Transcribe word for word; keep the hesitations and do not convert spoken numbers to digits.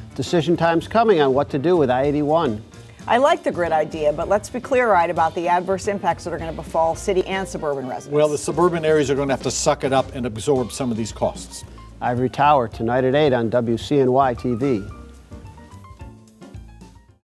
Decision time's coming on what to do with I eighty-one. I like the grid idea, but let's be clear-eyed about the adverse impacts that are going to befall city and suburban residents. Well, the suburban areas are going to have to suck it up and absorb some of these costs. Ivory Tower, tonight at eight on W C N Y T V.